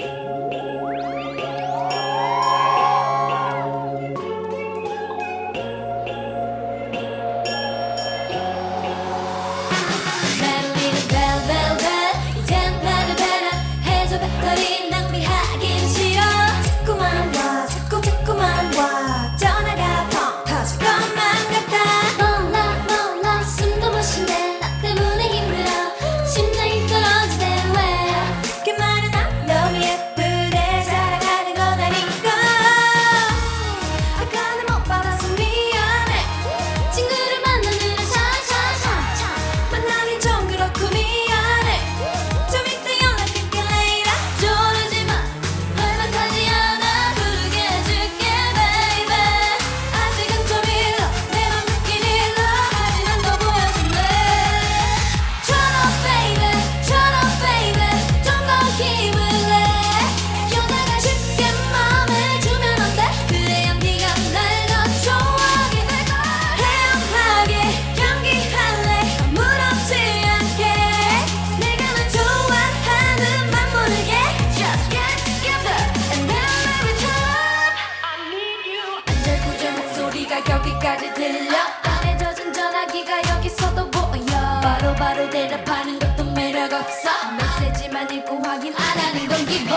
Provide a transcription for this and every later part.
여기까지 들려 안에 젖은 전화기가 여기서도 보여 바로바로 대답하는 것도 매력없어 메시지만 읽고 확인 안 하는 건 기본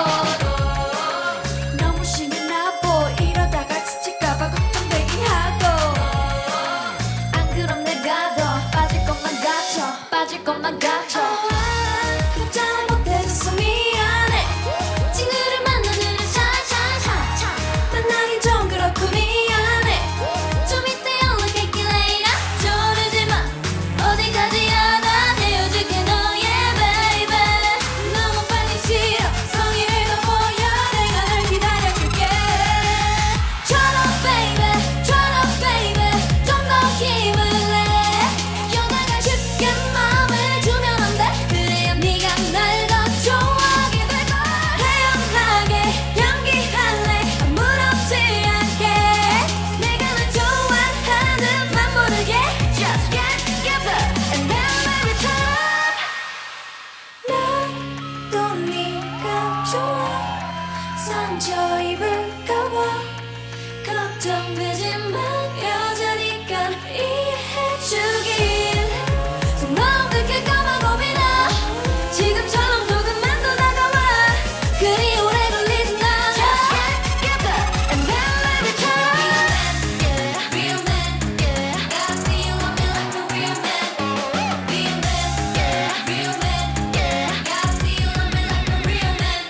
너무 심해 나보 이러다가 지칠까봐 걱정되긴 하고 안 그럼 내가 더 빠질 것만 같아 답장 못해줘서 미안해 친구를 만나느라 샤샤샤 만나긴 좀 그렇고 미안해 좀 이따 연락할게 later 조르지마 어디까지야 난 헤어질게 너의 baby 너무 빨리 싫어 성의를 더 보여 내가 널 기다려줄게 Turn up baby 좀 더 힘을 내 여자가 쉽게 마음을 주면 안 돼 그래야 네가 날 더 좋아하게 될 거야 태연하게 연기할래 아무렇지 않게 내가 널 좋아하는만 모르게 Just get together and then let it up 나도 네가 좋아 상처 입을까봐 걱정되지만 여자니까 이해해주길 속 마음 들킬까봐 겁이 나 지금처럼 조금만 더 다가와 그리 오래 걸리진 않아 Just get together and then let it up Real man, yeah Gotta see you on me like a real man Real man, yeah Real man, yeah Gotta see you on me like a real man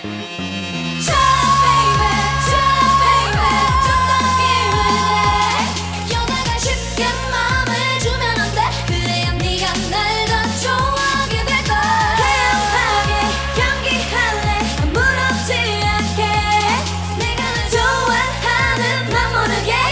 baby 좀 더 힘을 내 여자가 쉽게 마음을 주면 안 돼 그래야 네가 날 더 좋아하게 될 거야 태연하게 연기할래 아무렇지 않게 내가 널 좋아하는 맘 모르게